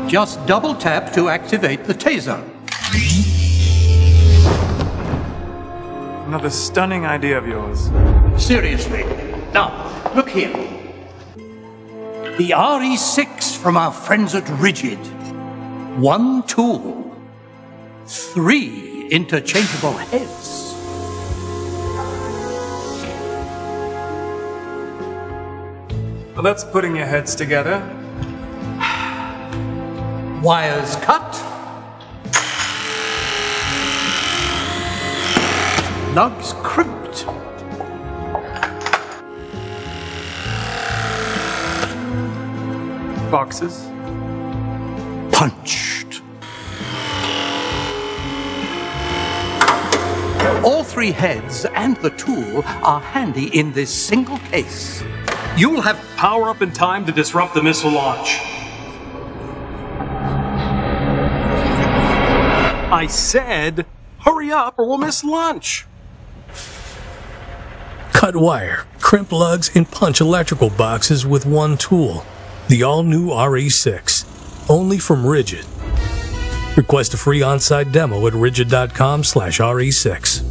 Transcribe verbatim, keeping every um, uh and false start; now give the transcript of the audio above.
Just double tap to activate the taser. Another stunning idea of yours. Seriously. Now, look here. The R E six from our friends at Rigid. One tool. Three interchangeable heads. Well, that's putting your heads together. Wires cut. Lugs crimped. Boxes. Punched. All three heads and the tool are handy in this single case. You'll have power up in time to disrupt the missile launch. I said, hurry up or we'll miss lunch. Cut wire, crimp lugs, and punch electrical boxes with one tool. The all-new R E six. Only from Rigid. Request a free on-site demo at rigid dot com slash R E six.